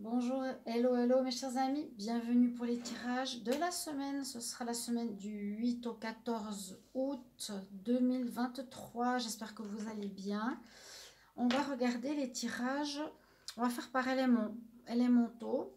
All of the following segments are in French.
Bonjour, hello, hello mes chers amis, bienvenue pour les tirages de la semaine. Ce sera la semaine du 8 au 14 août 2023. J'espère que vous allez bien. On va regarder les tirages, on va faire par élémentaux.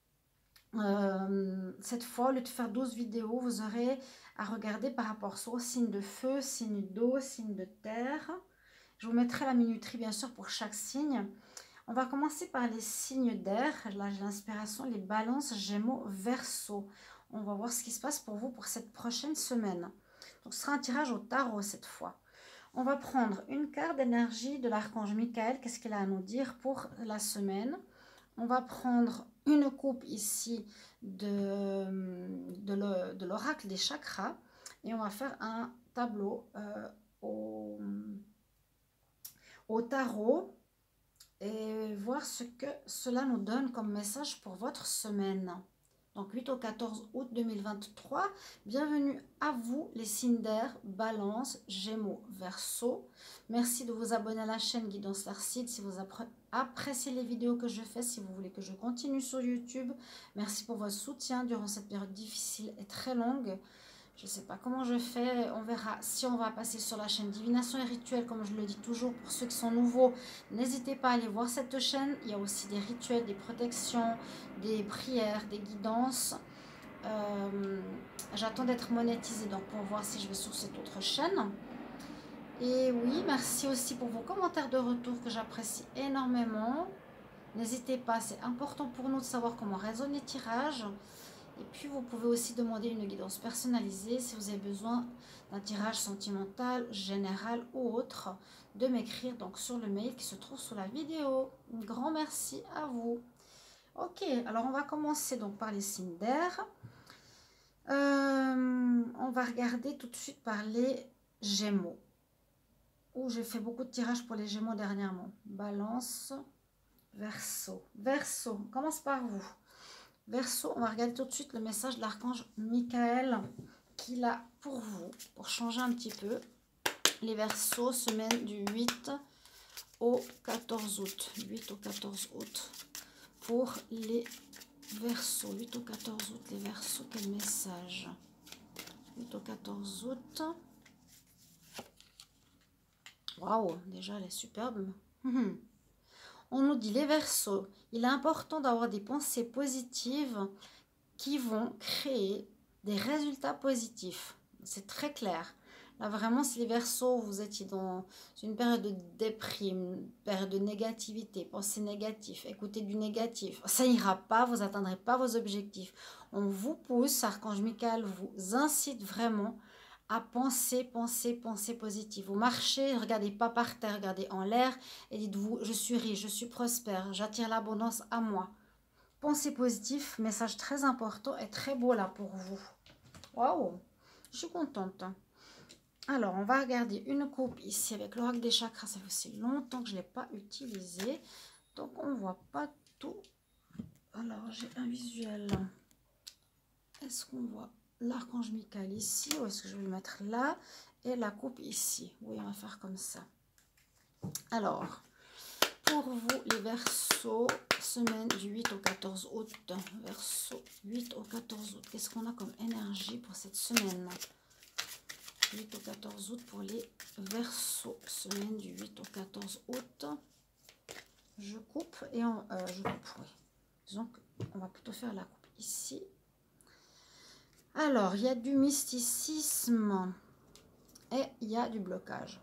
Cette fois, au lieu de faire 12 vidéos, vous aurez à regarder par rapport soit au signe de feu, signe d'eau, signe de terre. Je vous mettrai la minuterie bien sûr pour chaque signe. On va commencer par les signes d'air. Là, j'ai l'inspiration, les balances, gémeaux, verseau. On va voir ce qui se passe pour vous pour cette prochaine semaine. Donc, ce sera un tirage au tarot cette fois. On va prendre une carte d'énergie de l'archange Michael. Qu'est-ce qu'il a à nous dire pour la semaine? On va prendre une coupe ici de l'oracle des chakras. Et on va faire un tableau au tarot et voir ce que cela nous donne comme message pour votre semaine. Donc 8 au 14 août 2023, bienvenue à vous les signes d'air, balance, gémeaux, verseau. Merci de vous abonner à la chaîne Guidance Larcide si vous appréciez les vidéos que je fais, si vous voulez que je continue sur YouTube. Merci pour votre soutien durant cette période difficile et très longue. Je ne sais pas comment je fais, on verra si on va passer sur la chaîne Divination et Rituels, comme je le dis toujours, pour ceux qui sont nouveaux, n'hésitez pas à aller voir cette chaîne, il y a aussi des rituels, des protections, des prières, des guidances. J'attends d'être monétisée, donc pour voir si je vais sur cette autre chaîne. Et oui, merci aussi pour vos commentaires de retour que j'apprécie énormément. N'hésitez pas, c'est important pour nous de savoir comment résonnent les tirages. Et puis, vous pouvez aussi demander une guidance personnalisée si vous avez besoin d'un tirage sentimental, général ou autre, de m'écrire donc sur le mail qui se trouve sous la vidéo. Un grand merci à vous. Ok, alors on va commencer donc par les signes d'air. On va regarder tout de suite par les Gémeaux. J'ai fait beaucoup de tirages pour les Gémeaux dernièrement. Balance, Verseau. Verseau, on commence par vous. Verseau, on va regarder tout de suite le message de l'archange Michael qu'il a pour vous, pour changer un petit peu. Les Verseaux, semaine du 8 au 14 août. 8 au 14 août. Pour les Verseaux, 8 au 14 août, les Verseaux, quel message? 8 au 14 août. Waouh, déjà elle est superbe. On nous dit les Verseaux, il est important d'avoir des pensées positives qui vont créer des résultats positifs. C'est très clair. Là, vraiment, si les Verseaux, vous étiez dans une période de déprime, une période de négativité, pensée négative, écoutez du négatif, ça n'ira pas, vous n'atteindrez pas vos objectifs. On vous pousse, Archange Michael vous incite vraiment à penser positif. Vous marchez, regardez pas par terre, regardez en l'air et dites-vous, je suis riche, je suis prospère, j'attire l'abondance à moi. Pensée positive, message très important et très beau là pour vous. Waouh, je suis contente. Alors, on va regarder une coupe ici avec l'oracle des chakras. Ça fait aussi longtemps que je ne l'ai pas utilisé. Donc, on ne voit pas tout. Alors, j'ai un visuel. Est-ce qu'on voit l'archange Michael ici ou est-ce que je vais le mettre là? Et la coupe ici. Oui, on va faire comme ça. Alors, pour vous, les Verseaux, semaine du 8 au 14 août. Verseau, 8 au 14 août. Qu'est-ce qu'on a comme énergie pour cette semaine? 8 au 14 août pour les Verseaux. Semaine du 8 au 14 août. Je coupe et je coupe, oui. Disons qu'on va plutôt faire la coupe ici. Alors, il y a du mysticisme et il y a du blocage.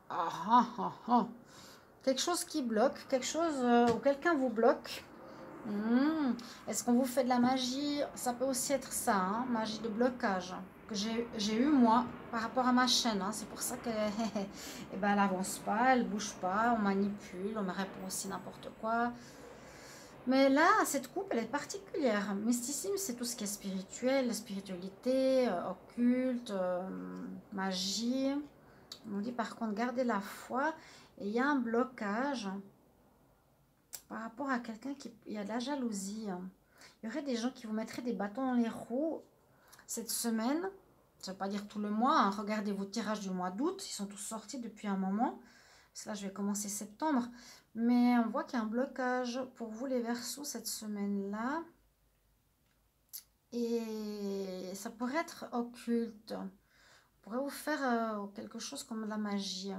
Quelque chose qui bloque, quelque chose où quelqu'un vous bloque. Est-ce qu'on vous fait de la magie? Ça peut aussi être ça, hein, magie de blocage que j'ai eu moi par rapport à ma chaîne. Hein. C'est pour ça qu'elle elle n'avance pas, elle bouge pas, on manipule, on me répond aussi n'importe quoi. Mais là, cette coupe, elle est particulière. Mysticisme, c'est tout ce qui est spirituel, la spiritualité, occulte, magie. On dit par contre, gardez la foi. Et il y a un blocage par rapport à quelqu'un il y a de la jalousie. Il y aurait des gens qui vous mettraient des bâtons dans les roues cette semaine. Ça ne veut pas dire tout le mois. Hein. Regardez vos tirages du mois d'août. Ils sont tous sortis depuis un moment. Là, je vais commencer septembre. Mais on voit qu'il y a un blocage pour vous, les Verseaux, cette semaine-là. Et ça pourrait être occulte. On pourrait vous faire quelque chose comme de la magie.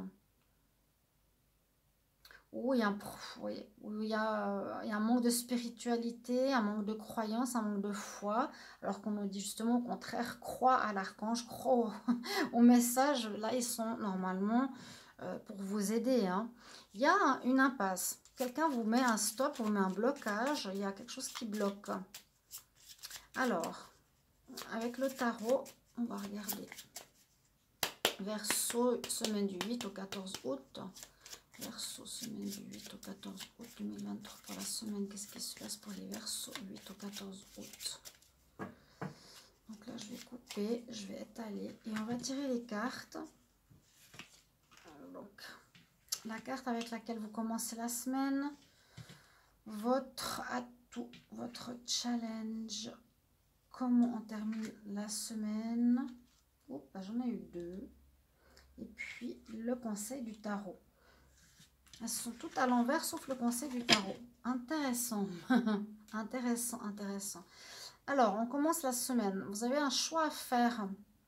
Où il y a oui, où il y a un manque de spiritualité, un manque de croyance, un manque de foi. Alors qu'on nous dit justement au contraire, crois à l'archange, crois au message. Là, ils sont normalement pour vous aider. Hein. Il y a une impasse. Quelqu'un vous met un stop, vous met un blocage. Il y a quelque chose qui bloque. Alors, avec le tarot, on va regarder. Verseau, semaine du 8 au 14 août. Verseau, semaine du 8 au 14 août 2023. Pour la semaine, qu'est-ce qui se passe pour les Verseaux 8 au 14 août? Donc là, je vais couper, je vais étaler et on va tirer les cartes. Donc, la carte avec laquelle vous commencez la semaine, votre atout, votre challenge, comment on termine la semaine. Oh, bah, j'en ai eu deux. Et puis, le conseil du tarot. Elles sont toutes à l'envers, sauf le conseil du tarot. Intéressant. Intéressant, intéressant. Alors, on commence la semaine. Vous avez un choix à faire.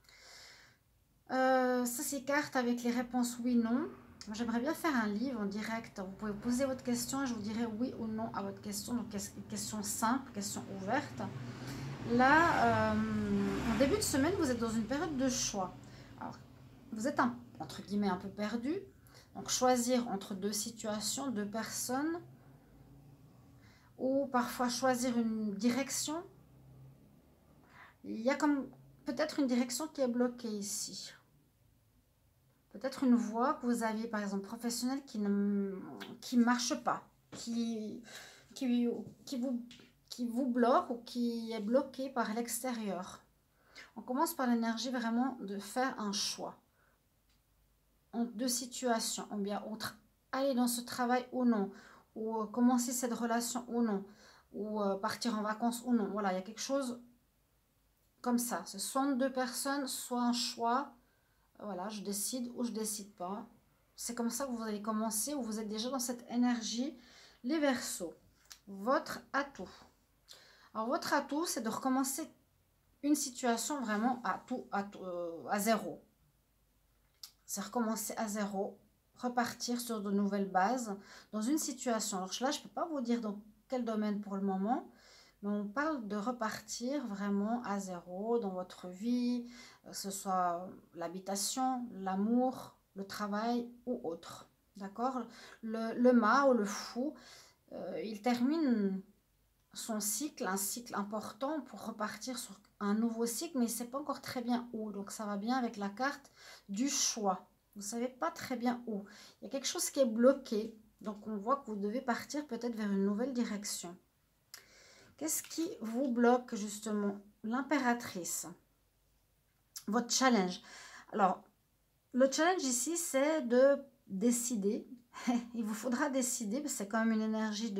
Ça, c'est cartes avec les réponses oui, non. J'aimerais bien faire un livre en direct. Vous pouvez poser votre question et je vous dirai oui ou non à votre question. Donc, question simple, question ouverte. Là, en début de semaine, vous êtes dans une période de choix. Alors, vous êtes, entre guillemets, un peu perdu. Donc, choisir entre deux situations, deux personnes. Ou parfois choisir une direction. Il y a comme peut-être une direction qui est bloquée ici. Peut-être une voie que vous aviez, par exemple, professionnelle qui ne marche pas. Qui vous bloque ou qui est bloqué par l'extérieur. On commence par l'énergie vraiment de faire un choix. En deux situations, ou bien aller dans ce travail ou non, ou commencer cette relation ou non, ou partir en vacances ou non. Voilà, il y a quelque chose comme ça. Ce sont deux personnes, soit un choix, voilà, je décide ou je décide pas. C'est comme ça que vous allez commencer, ou vous êtes déjà dans cette énergie. Les Verseaux, votre atout. Alors, votre atout, c'est de recommencer une situation vraiment à zéro. C'est recommencer à zéro, repartir sur de nouvelles bases dans une situation. Alors là, je ne peux pas vous dire dans quel domaine pour le moment, mais on parle de repartir vraiment à zéro dans votre vie, que ce soit l'habitation, l'amour, le travail ou autre. D'accord? Le mât ou le fou, il termine son cycle, un cycle important pour repartir sur un nouveau cycle, mais il ne sait pas encore très bien où. Donc ça va bien avec la carte du choix. Vous ne savez pas très bien où. Il y a quelque chose qui est bloqué. Donc on voit que vous devez partir peut-être vers une nouvelle direction. Qu'est-ce qui vous bloque justement? L'impératrice. Votre challenge. Alors, le challenge ici, c'est de décider. Il vous faudra décider, parce que c'est quand même une énergie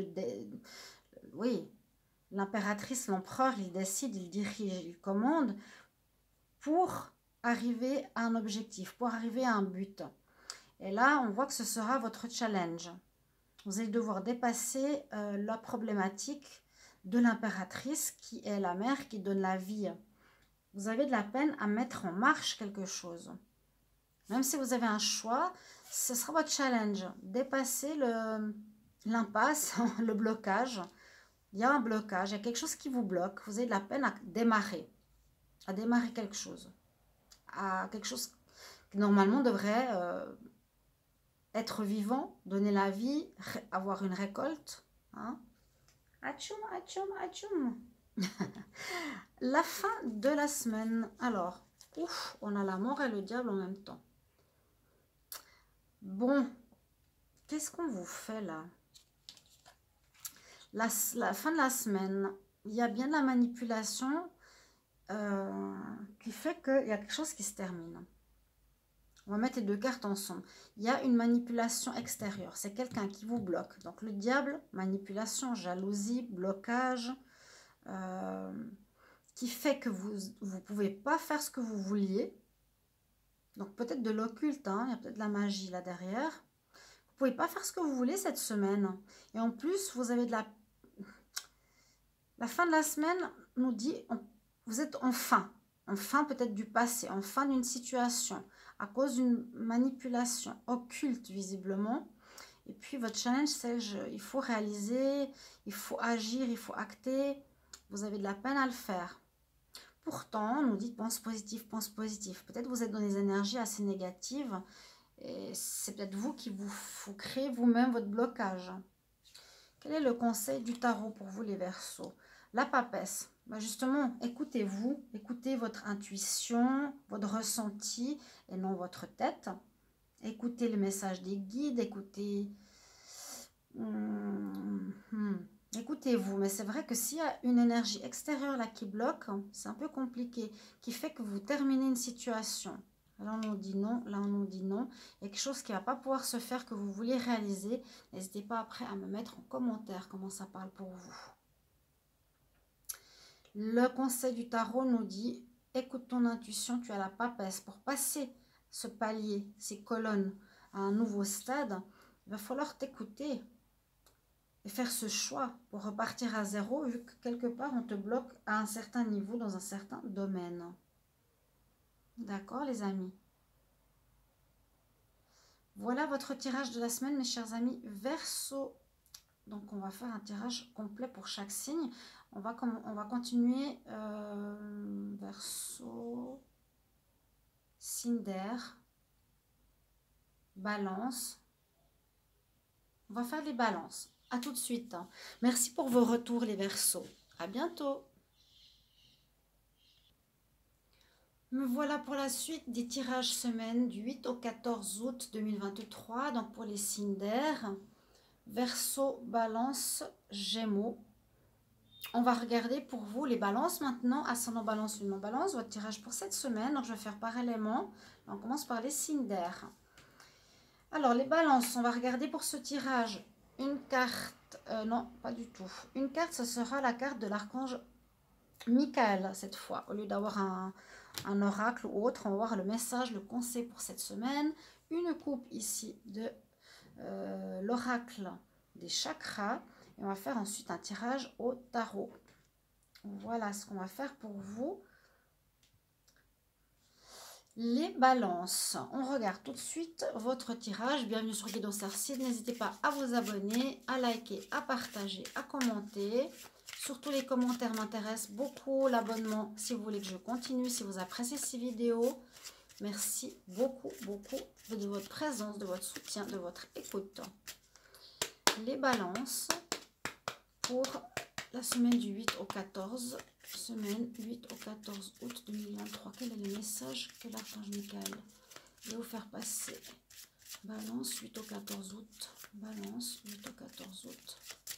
oui, l'impératrice, l'empereur, il décide, il dirige, il commande pour arriver à un objectif, pour arriver à un but. Et là, on voit que ce sera votre challenge. Vous allez devoir dépasser la problématique de l'impératrice qui est la mère qui donne la vie. Vous avez de la peine à mettre en marche quelque chose. Même si vous avez un choix, ce sera votre challenge. Dépasser l'impasse, le blocage. Il y a un blocage, il y a quelque chose qui vous bloque. Vous avez de la peine à démarrer quelque chose. À quelque chose qui normalement devrait être vivant, donner la vie, avoir une récolte. Hein? Atchoum, atchoum, atchoum. La fin de la semaine. Alors, ouf, on a la mort et le diable en même temps. Bon, qu'est-ce qu'on vous fait là? La fin de la semaine, il y a bien de la manipulation qui fait qu'il y a quelque chose qui se termine. On va mettre les deux cartes ensemble. Il y a une manipulation extérieure. C'est quelqu'un qui vous bloque. Donc le diable, manipulation, jalousie, blocage, qui fait que vous ne pouvez pas faire ce que vous vouliez. Donc peut-être de l'occulte, hein, il y a peut-être de la magie là derrière. pouvez pas faire ce que vous voulez cette semaine. Et en plus, vous avez de la fin de la semaine nous dit, vous êtes en fin peut-être du passé, en fin d'une situation, à cause d'une manipulation occulte visiblement. Et puis votre challenge, c'est il faut réaliser, il faut agir, il faut acter. Vous avez de la peine à le faire. Pourtant, on nous dit pense positif, pense positif. Peut-être vous êtes dans des énergies assez négatives. Et c'est peut-être vous qui vous créez vous-même votre blocage. Quel est le conseil du tarot pour vous les Verseaux? La papesse. Justement, écoutez-vous, écoutez votre intuition, votre ressenti et non votre tête. Écoutez le message des guides, écoutez... Écoutez-vous, mais c'est vrai que s'il y a une énergie extérieure là qui bloque, c'est un peu compliqué, qui fait que vous terminez une situation. Là, on nous dit non, là, on nous dit non. Il y a quelque chose qui ne va pas pouvoir se faire, que vous voulez réaliser. N'hésitez pas après à me mettre en commentaire comment ça parle pour vous. Le conseil du tarot nous dit, écoute ton intuition, tu as la papesse. Pour passer ce palier, ces colonnes à un nouveau stade, il va falloir t'écouter et faire ce choix pour repartir à zéro, vu que quelque part on te bloque à un certain niveau dans un certain domaine. D'accord les amis? Voilà votre tirage de la semaine mes chers amis Verseau. Donc on va faire un tirage complet pour chaque signe. On va continuer Verseau, signe d'air, balance. On va faire les balances. À tout de suite. Merci pour vos retours les Verseaux. À bientôt. Me voilà pour la suite des tirages semaine du 8 au 14 août 2023. Donc pour les signes d'air, Verseau, Balance, Gémeaux. On va regarder pour vous les balances maintenant. Ascendant Balance, Lune en Balance, votre tirage pour cette semaine. Donc je vais faire parallèlement. On commence par les signes d'air. Alors les balances, on va regarder pour ce tirage une carte. Non, pas du tout. Une carte, ce sera la carte de l'archange Michael cette fois. Au lieu d'avoir un oracle ou autre, on va voir le message, le conseil pour cette semaine. Une coupe ici de l'oracle des chakras. Et on va faire ensuite un tirage au tarot. Voilà ce qu'on va faire pour vous. Les balances. On regarde tout de suite votre tirage. Bienvenue sur Guidon Starseed. N'hésitez pas à vous abonner, à liker, à partager, à commenter. Surtout les commentaires m'intéressent beaucoup. L'abonnement si vous voulez que je continue, si vous appréciez ces vidéos. Merci beaucoup, beaucoup de votre présence, de votre soutien, de votre écoute. Les balances pour la semaine du 8 au 14, semaine 8 au 14 août 2023. Quel est le message que l'archange Michael va vous faire passer? Balance 8 au 14 août. Balance 8 au 14 août.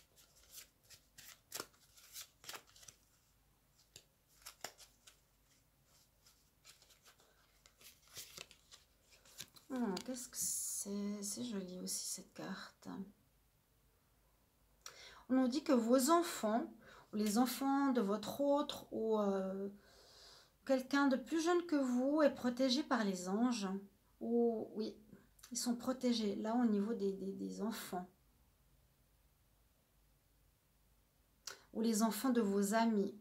Qu'est-ce que c'est? C'est joli aussi cette carte. On nous dit que vos enfants, ou les enfants de votre autre, ou quelqu'un de plus jeune que vous est protégé par les anges. Ou oui, ils sont protégés là au niveau des enfants. Ou les enfants de vos amis.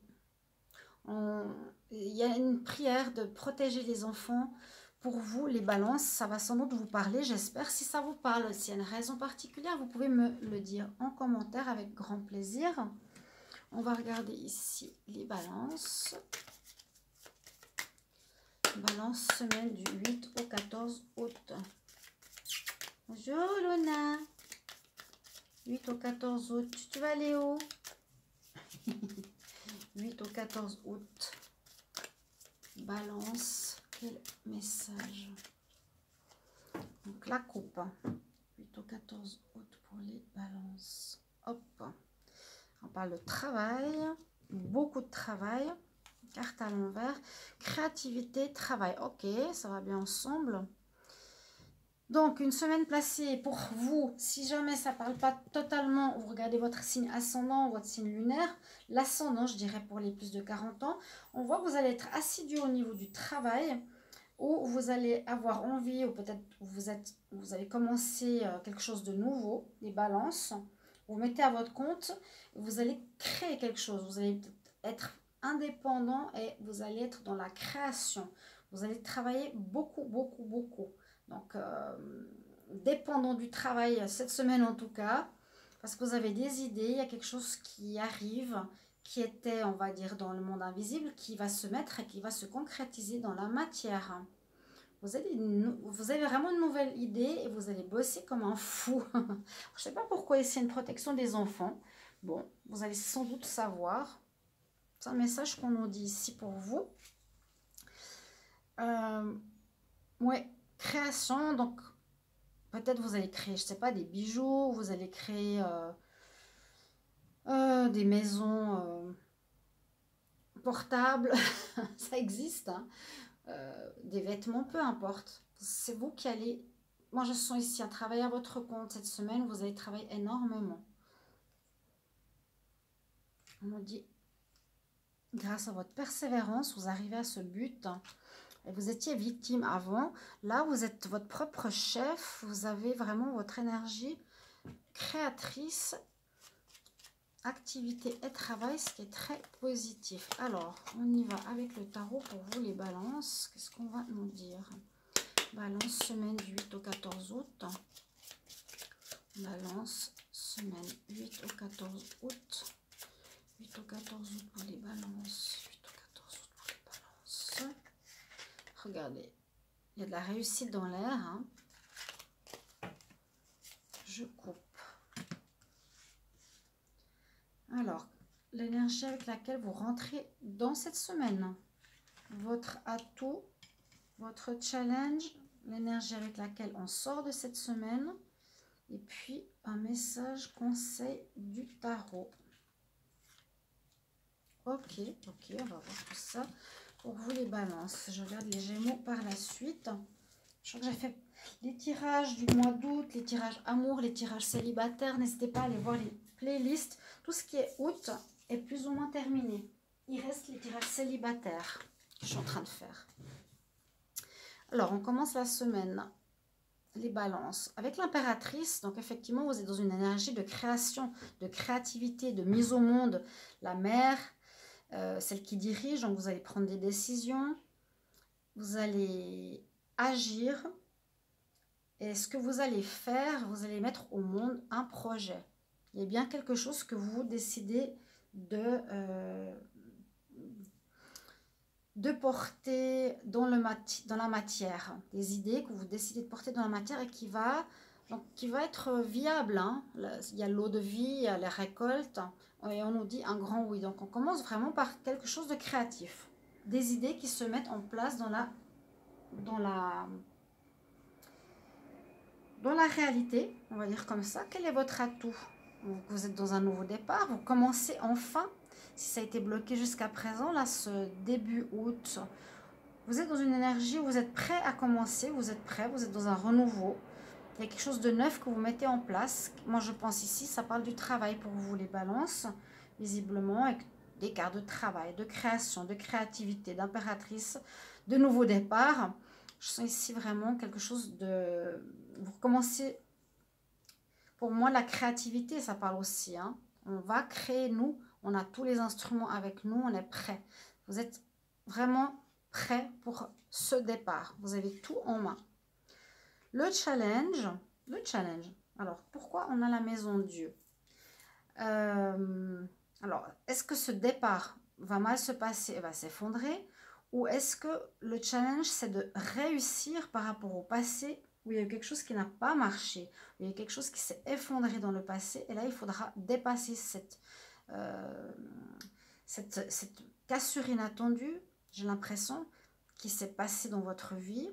Il y a une prière de protéger les enfants. Pour vous, les balances, ça va sans doute vous parler, j'espère. Si ça vous parle, s'il y a une raison particulière, vous pouvez me le dire en commentaire avec grand plaisir. On va regarder ici les balances. Balance semaine du 8 au 14 août. Bonjour Luna. 8 au 14 août. Tu vas aller où? 8 au 14 août. Balance. Quel message? Donc la coupe. 8 au 14 août pour les balances. Hop. On parle de travail. Beaucoup de travail. Carte à l'envers. Créativité, travail. Ok, ça va bien ensemble. Donc, une semaine placée pour vous, si jamais ça ne parle pas totalement, vous regardez votre signe ascendant ou votre signe lunaire, l'ascendant, je dirais pour les plus de 40 ans, on voit que vous allez être assidu au niveau du travail, ou vous allez avoir envie, ou peut-être vous allez commencer quelque chose de nouveau, les balances. Vous mettez à votre compte, vous allez créer quelque chose, vous allez être indépendant et vous allez être dans la création. Vous allez travailler beaucoup, beaucoup, beaucoup. Donc, dépendant du travail cette semaine en tout cas, parce que vous avez des idées, il y a quelque chose qui arrive, qui était, on va dire, dans le monde invisible, qui va se mettre et qui va se concrétiser dans la matière. Vous avez vraiment une nouvelle idée et vous allez bosser comme un fou. Je ne sais pas pourquoi ici une protection des enfants. Bon, vous allez sans doute savoir. C'est un message qu'on nous dit ici pour vous. Ouais, création, donc peut-être vous allez créer, je sais pas, des bijoux, vous allez créer des maisons portables, ça existe, hein. Des vêtements, peu importe. C'est vous qui allez, moi je sens ici à travailler à votre compte cette semaine, vous allez travailler énormément. On nous dit, grâce à votre persévérance, vous arrivez à ce but. Et vous étiez victime avant. Là, vous êtes votre propre chef. Vous avez vraiment votre énergie créatrice, activité et travail, ce qui est très positif. Alors, on y va avec le tarot pour vous les balances. Qu'est-ce qu'on va nous dire? Balance, semaine du 8 au 14 août. Balance, semaine 8 au 14 août. 8 au 14 août pour les balances. 8 au 14 août pour les balances. Regardez, il y a de la réussite dans l'air. Hein. Je coupe. Alors, l'énergie avec laquelle vous rentrez dans cette semaine. Votre atout, votre challenge, l'énergie avec laquelle on sort de cette semaine. Et puis, un message conseil du tarot. Ok, on va voir tout ça. Pour vous les balances, je regarde les Gémeaux par la suite. Je crois que j'ai fait les tirages du mois d'août, les tirages amour, les tirages célibataires. N'hésitez pas à aller voir les playlists. Tout ce qui est août est plus ou moins terminé. Il reste les tirages célibataires que je suis en train de faire. Alors, on commence la semaine. Les balances. Avec l'impératrice, donc effectivement, vous êtes dans une énergie de création, de créativité, de mise au monde. La mère, celle qui dirige, donc vous allez prendre des décisions, vous allez agir, et ce que vous allez faire, vous allez mettre au monde un projet. Il y a bien quelque chose que vous décidez de porter dans la matière, des idées que vous décidez de porter dans la matière et qui va être viable. Hein. Il y a l'eau de vie, il y a les récoltes, et on nous dit un grand oui. Donc on commence vraiment par quelque chose de créatif, des idées qui se mettent en place dans la réalité, on va dire comme ça. Quel est votre atout? Vous êtes dans un nouveau départ, vous commencez enfin. Si ça a été bloqué jusqu'à présent, là, ce début août, vous êtes dans une énergie où vous êtes prêt à commencer, vous êtes prêt, vous êtes dans un renouveau. Il y a quelque chose de neuf que vous mettez en place. Moi, je pense ici, ça parle du travail pour vous, les balances, visiblement, avec des cartes de travail, de création, de créativité, d'impératrice, de nouveau départ. Je sens ici vraiment quelque chose de... Vous recommencez... Pour moi, la créativité, ça parle aussi. Hein. On va créer, nous, on a tous les instruments avec nous, on est prêt. Vous êtes vraiment prêt pour ce départ. Vous avez tout en main. Le challenge. Alors, pourquoi on a la maison de Dieu? Alors, est-ce que ce départ va mal se passer, va s'effondrer? Ou est-ce que le challenge, c'est de réussir par rapport au passé où il y a eu quelque chose qui n'a pas marché, où il y a eu quelque chose qui s'est effondré dans le passé, et là, il faudra dépasser cette cassure inattendue, j'ai l'impression, qui s'est passée dans votre vie.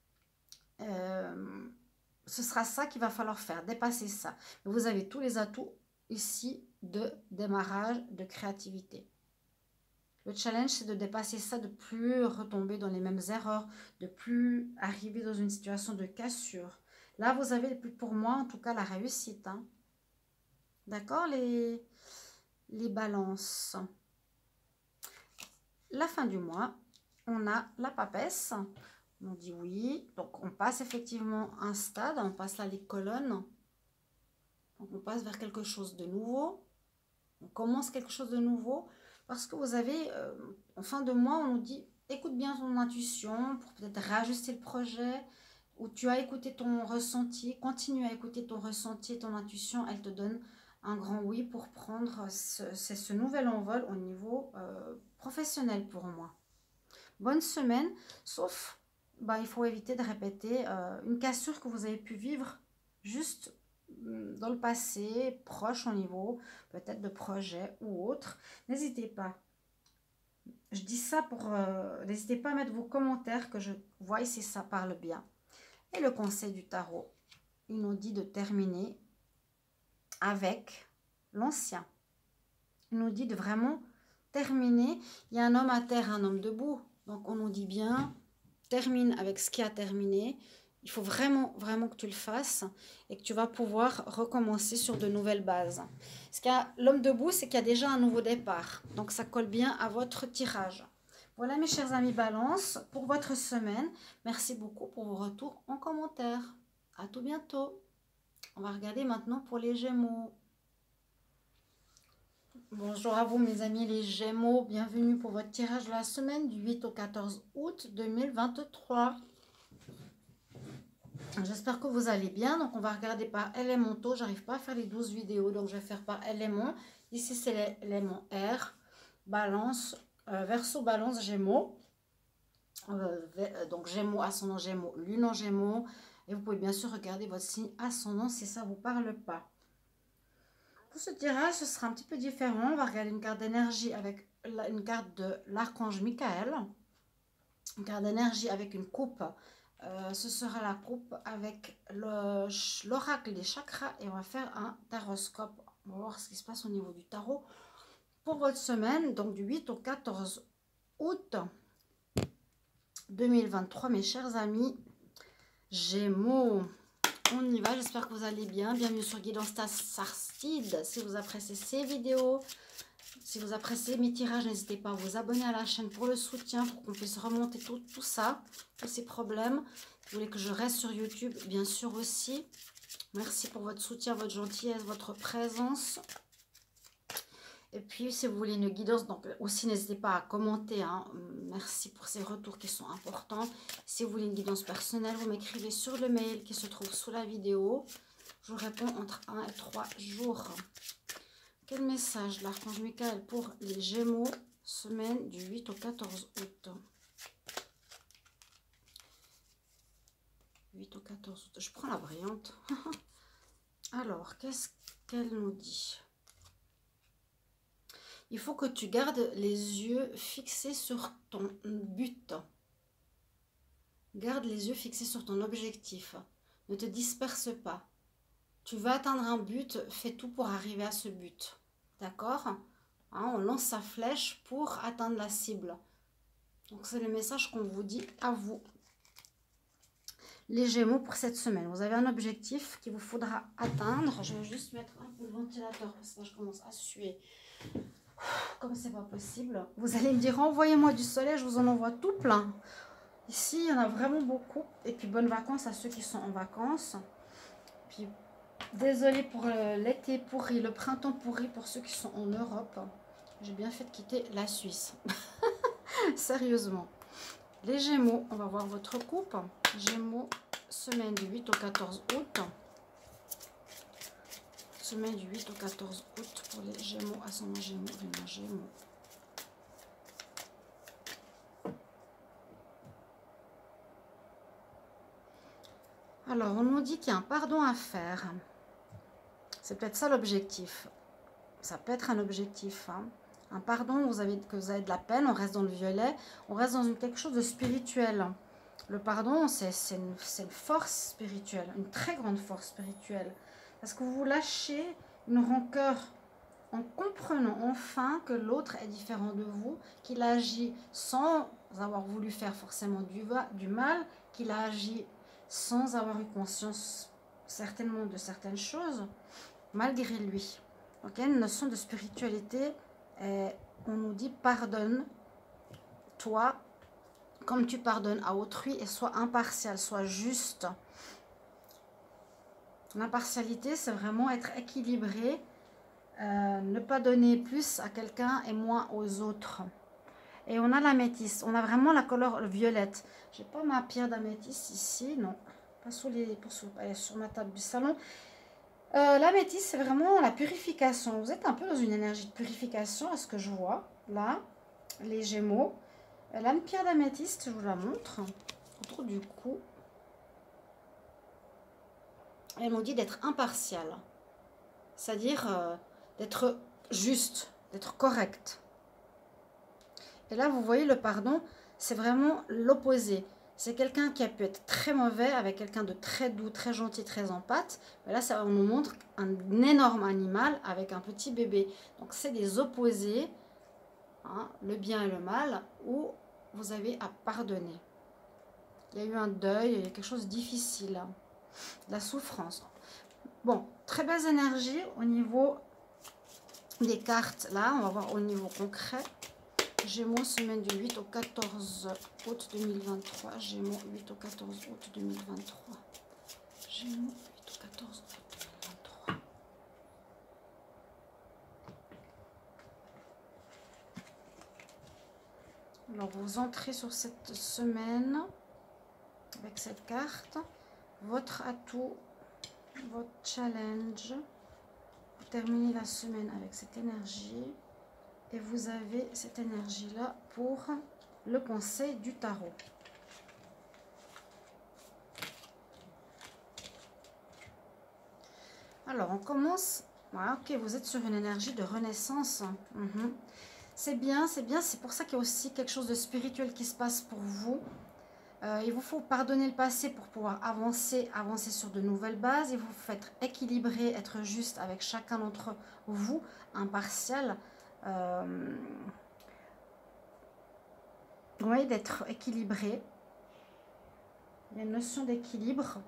Ce sera ça qu'il va falloir faire, dépasser ça. Vous avez tous les atouts ici de démarrage, de créativité. Le challenge, c'est de dépasser ça, de plus retomber dans les mêmes erreurs, de plus arriver dans une situation de cassure. Là, vous avez, pour moi, en tout cas, la réussite. Hein. D'accord, les balances. La fin du mois, on a la papesse. On dit oui. Donc, on passe effectivement un stade. On passe là les colonnes. Donc, on passe vers quelque chose de nouveau. On commence quelque chose de nouveau. Parce que vous avez, en fin de mois, on nous dit, écoute bien ton intuition pour peut-être réajuster le projet. Ou tu as écouté ton ressenti. Continue à écouter ton ressenti et ton intuition. Elle te donne un grand oui pour prendre ce nouvel envol au niveau professionnel pour moi. Bonne semaine, sauf il faut éviter de répéter une cassure que vous avez pu vivre juste dans le passé, proche au niveau peut-être de projet ou autre. N'hésitez pas. Je dis ça pour... n'hésitez pas à mettre vos commentaires que je vois si ça parle bien. Et le conseil du tarot, il nous dit de terminer avec l'ancien. Il nous dit de vraiment terminer. Il y a un homme à terre, un homme debout. Donc, on nous dit bien, termine avec ce qui a terminé. Il faut vraiment, vraiment que tu le fasses et que tu vas pouvoir recommencer sur de nouvelles bases. Ce qu'il y a, l'homme debout, c'est qu'il y a déjà un nouveau départ. Donc, ça colle bien à votre tirage. Voilà, mes chers amis Balance, pour votre semaine. Merci beaucoup pour vos retours en commentaire. À tout bientôt. On va regarder maintenant pour les Gémeaux. Bonjour à vous mes amis les Gémeaux, bienvenue pour votre tirage de la semaine du 8 au 14 août 2023. J'espère que vous allez bien, donc on va regarder par élément taux, j'arrive pas à faire les 12 vidéos, donc je vais faire par élément. Ici c'est l'élément R, Balance, Verseau, Balance, Gémeaux. Donc Gémeaux, ascendant Gémeaux, Lune en Gémeaux. Et vous pouvez bien sûr regarder votre signe ascendant si ça ne vous parle pas. Pour ce tirage, ce sera un petit peu différent. On va regarder une carte d'énergie avec une carte de l'archange Michael. Une carte d'énergie avec une coupe. Ce sera la coupe avec l'oracle des chakras. Et on va faire un taroscope. On va voir ce qui se passe au niveau du tarot. Pour votre semaine, donc du 8 au 14 août 2023, mes chers amis Gémeaux. On y va, j'espère que vous allez bien. Bienvenue sur Guidance Starseed. Si vous appréciez ces vidéos, si vous appréciez mes tirages, n'hésitez pas à vous abonner à la chaîne pour le soutien, pour qu'on puisse remonter tout ça, tous ces problèmes. Vous voulez que je reste sur YouTube, bien sûr aussi. Merci pour votre soutien, votre gentillesse, votre présence. Et puis, si vous voulez une guidance, donc aussi n'hésitez pas à commenter. Hein. Merci pour ces retours qui sont importants. Si vous voulez une guidance personnelle, vous m'écrivez sur le mail qui se trouve sous la vidéo. Je vous réponds entre 1 et 3 jours. Quel message l'archange Michael pour les Gémeaux, semaine du 8 au 14 août. 8 au 14 août. Je prends la brillante. Alors, qu'est-ce qu'elle nous dit ? Il faut que tu gardes les yeux fixés sur ton but. Garde les yeux fixés sur ton objectif. Ne te disperse pas. Tu vas atteindre un but, fais tout pour arriver à ce but. D'accord ? Hein, on lance sa flèche pour atteindre la cible. Donc c'est le message qu'on vous dit à vous. Les Gémeaux pour cette semaine. Vous avez un objectif qu'il vous faudra atteindre. Je vais juste mettre un peu le ventilateur parce que là je commence à suer. Comme c'est pas possible. Vous allez me dire, envoyez-moi du soleil, je vous en envoie tout plein. Ici, il y en a vraiment beaucoup. Et puis, bonnes vacances à ceux qui sont en vacances. Puis, désolée pour l'été pourri, le printemps pourri pour ceux qui sont en Europe. J'ai bien fait de quitter la Suisse. Sérieusement. Les Gémeaux, on va voir votre coupe. Gémeaux, semaine du 8 au 14 août. Semaine du 8 au 14 août pour les Gémeaux, ascendant Gémeaux, Lune Gémeaux. Alors, on nous dit qu'il y a un pardon à faire. C'est peut-être ça l'objectif. Ça peut être un objectif. Hein. Un pardon, que vous avez de la peine, on reste dans le violet, on reste dans quelque chose de spirituel. Le pardon, c'est une force spirituelle, une très grande force spirituelle. Parce que vous lâchez une rancœur en comprenant enfin que l'autre est différent de vous, qu'il a agi sans avoir voulu faire forcément du mal, qu'il a agi sans avoir eu conscience certainement de certaines choses, malgré lui. Donc il y a une notion de spiritualité, et on nous dit pardonne-toi comme tu pardonnes à autrui, et sois impartial, sois juste. L'impartialité, c'est vraiment être équilibré, ne pas donner plus à quelqu'un et moins aux autres. Et on a l'améthyste, on a vraiment la couleur violette. J'ai pas ma pierre d'améthyste ici, non, pas elle est sur ma table du salon. L'améthyste, c'est vraiment la purification. Vous êtes un peu dans une énergie de purification, à ce que je vois, là, les Gémeaux. Là, une pierre d'améthyste, je vous la montre, autour du cou. Elle m'ont dit d'être impartial, c'est-à-dire d'être juste, d'être correct. Et là, vous voyez, le pardon, c'est vraiment l'opposé. C'est quelqu'un qui a pu être très mauvais avec quelqu'un de très doux, très gentil, très empathique. Mais là, ça nous montre un énorme animal avec un petit bébé. Donc, c'est des opposés, hein, le bien et le mal, où vous avez à pardonner. Il y a eu un deuil, il y a quelque chose de difficile, hein, de la souffrance. Bon, très belles énergies au niveau des cartes. Là, on va voir au niveau concret. Gémeaux, semaine du 8 au 14 août 2023. Gémeaux, 8 au 14 août 2023. Gémeaux, 8 au 14 août 2023. Alors, vous entrez sur cette semaine avec cette carte. Votre atout, votre challenge. Vous terminez la semaine avec cette énergie. Et vous avez cette énergie-là pour le conseil du tarot. Alors, on commence. Voilà, ok, vous êtes sur une énergie de renaissance. C'est bien, c'est bien. C'est pour ça qu'il y a aussi quelque chose de spirituel qui se passe pour vous. Il vous faut pardonner le passé pour pouvoir avancer sur de nouvelles bases. Il vous faut être équilibré, être juste avec chacun d'entre vous, impartial. Oui, d'être équilibré. Il y a une notion d'équilibre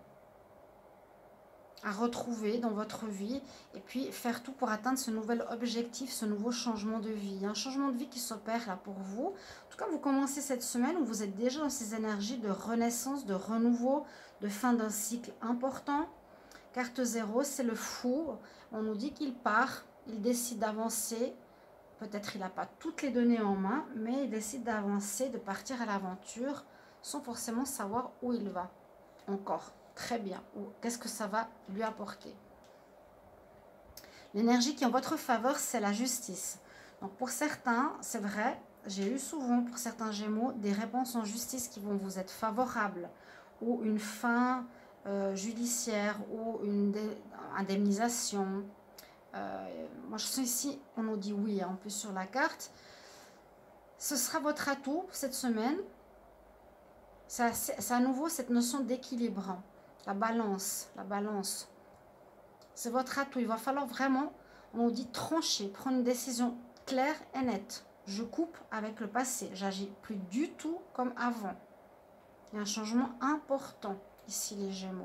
à retrouver dans votre vie et puis faire tout pour atteindre ce nouvel objectif, ce nouveau changement de vie. Il y a un changement de vie qui s'opère là pour vous. En tout cas, vous commencez cette semaine où vous êtes déjà dans ces énergies de renaissance, de renouveau, de fin d'un cycle important. Carte 0, c'est le fou. On nous dit qu'il part, il décide d'avancer. Peut-être il n'a pas toutes les données en main, mais il décide d'avancer, de partir à l'aventure sans forcément savoir où il va encore. Très bien. Ou qu'est-ce que ça va lui apporter. L'énergie qui est en votre faveur, c'est la justice. Donc pour certains, c'est vrai, j'ai eu souvent pour certains Gémeaux des réponses en justice qui vont vous être favorables, ou une fin judiciaire, ou une indemnisation. Moi je suis ici, on nous dit oui, hein, en plus sur la carte. Ce sera votre atout cette semaine. C'est à nouveau cette notion d'équilibre, la balance. C'est votre atout. Il va falloir vraiment, on nous dit trancher, prendre une décision claire et nette. Je coupe avec le passé. J'agis plus du tout comme avant. Il y a un changement important ici, les Gémeaux.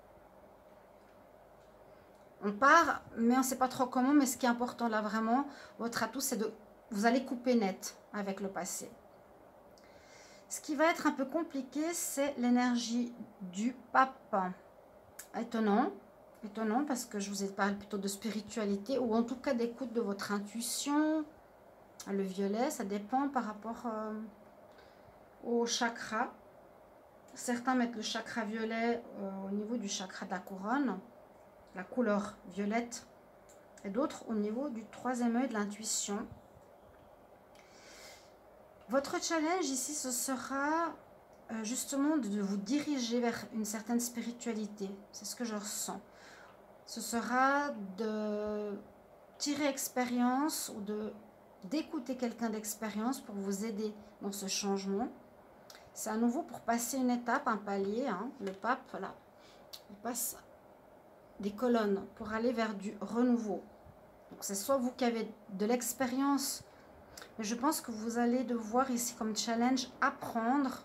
On part, mais on ne sait pas trop comment. Mais ce qui est important là vraiment, votre atout, c'est de, vous allez couper net avec le passé. Ce qui va être un peu compliqué, c'est l'énergie du pape. Étonnant parce que je vous ai parlé plutôt de spiritualité ou en tout cas d'écoute de votre intuition. Le violet, ça dépend par rapport au chakra. Certains mettent le chakra violet au niveau du chakra de la couronne, la couleur violette, et d'autres au niveau du troisième œil de l'intuition. Votre challenge ici, ce sera justement de vous diriger vers une certaine spiritualité. C'est ce que je ressens. Ce sera de tirer expérience ou d'écouter quelqu'un d'expérience pour vous aider dans ce changement. C'est à nouveau pour passer une étape, un palier. Hein. Le pape, là, il passe des colonnes pour aller vers du renouveau. Donc c'est soit vous qui avez de l'expérience, mais je pense que vous allez devoir ici comme challenge apprendre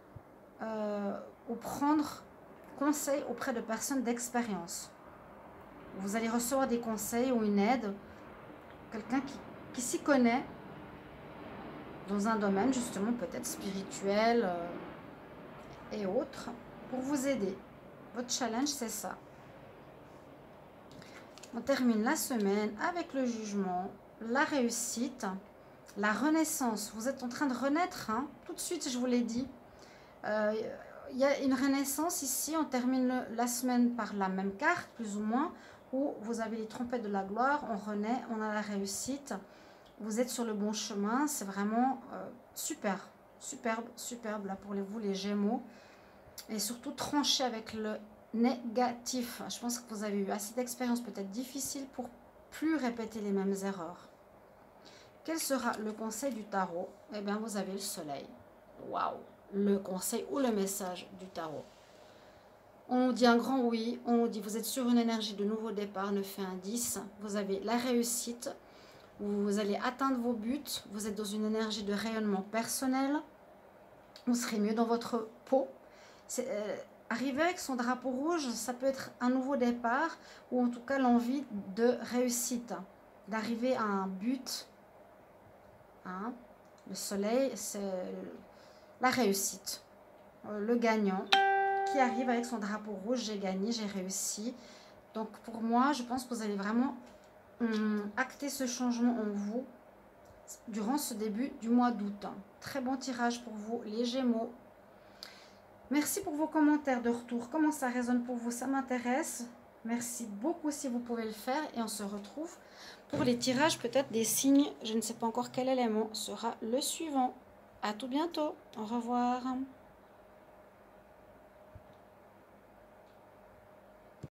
ou prendre conseil auprès de personnes d'expérience. Vous allez recevoir des conseils ou une aide, quelqu'un qui s'y connaît dans un domaine justement peut-être spirituel et autres, pour vous aider. Votre challenge, c'est ça. On termine la semaine avec le jugement, la réussite, la renaissance. Vous êtes en train de renaître, hein, tout de suite, je vous l'ai dit. Il y a une renaissance ici. On termine la semaine par la même carte, plus ou moins, où vous avez les trompettes de la gloire. On renaît, on a la réussite. Vous êtes sur le bon chemin. C'est vraiment super, superbe, superbe là pour vous, les Gémeaux. Et surtout, trancher avec le négatif. Je pense que vous avez eu assez d'expériences peut-être difficiles pour plus répéter les mêmes erreurs. Quel sera le conseil du tarot? Eh bien, vous avez le soleil. Waouh! Le conseil ou le message du tarot. On dit un grand oui, on dit vous êtes sur une énergie de nouveau départ, 9 et un 10. Vous avez la réussite, vous allez atteindre vos buts, vous êtes dans une énergie de rayonnement personnel, vous serez mieux dans votre peau. Arriver avec son drapeau rouge, ça peut être un nouveau départ ou en tout cas l'envie de réussite, d'arriver à un but. Hein? Le soleil, c'est la réussite, le gagnant qui arrive avec son drapeau rouge, j'ai gagné, j'ai réussi. Donc pour moi, je pense que vous allez vraiment acter ce changement en vous durant ce début du mois d'août. Très bon tirage pour vous, les Gémeaux. Merci pour vos commentaires de retour. Comment ça résonne pour vous? Ça m'intéresse. Merci beaucoup si vous pouvez le faire. Et on se retrouve pour les tirages peut-être des signes. Je ne sais pas encore quel élément sera le suivant. À tout bientôt. Au revoir.